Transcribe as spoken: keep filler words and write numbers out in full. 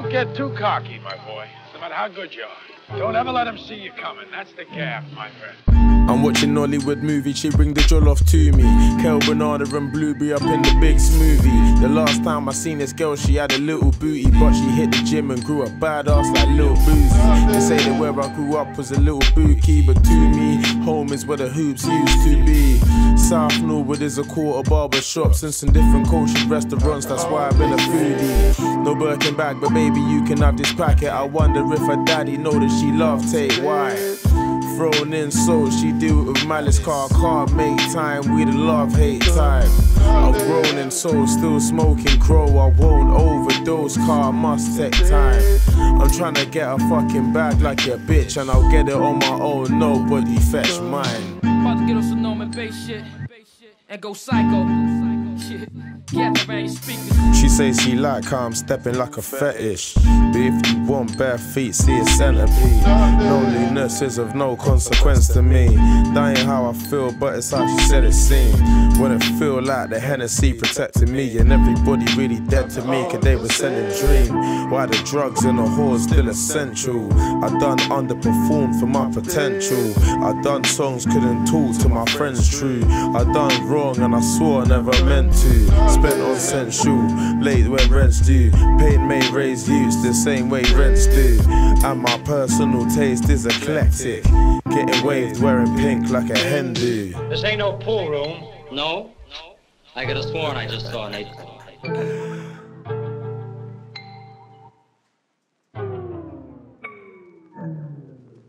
Don't get too cocky, my boy. No matter how good you are. Don't ever let them see you coming. That's the gaff, my friend. I'm watching Hollywood movie, she bring the jollof to me. Kel, Banana and Blueberry up in the big smoothie. The last time I seen this girl, she had a little booty, but she hit the gym and grew a badass like Lil Boozy. They say that where I grew up was a little bookie, but to me, home is where the hoops used to be. South Norwood is a quarter barber shops and some different cultured restaurants, that's why I've been a foodie. No Birkin bag, but baby, you can have this packet. I wonder if her daddy know that she love take. Why? Thrown in soul, she do it with malice, car can't make time, we the love-hate type. I'm grown in soul, still smoking crow, I won't overdose, car must take time. I'm trying to get a fucking bag like a bitch, and I'll get it on my own, nobody fetch mine. About to get on some Norman Bass shit, and go psycho, shit. She says she like how I'm stepping like a fetish. But if you want bare feet, see a centipede. Loneliness is of no consequence to me. Dying how I feel, but it's how she said it seemed. When it feel like the Hennessy protected me, and everybody really dead to me, cause they were selling dream. Why the drugs and the whores still essential? I done underperformed for my potential. I done songs couldn't talk to my friends true. I done wrong and I swore I never meant to. Spent on sensual, late when rents due. Pain may raise youths the same way rents do. And my personal taste is eclectic. Getting waved wearing pink like a hen do. This ain't no pool room. No? I could have sworn I just saw Nate.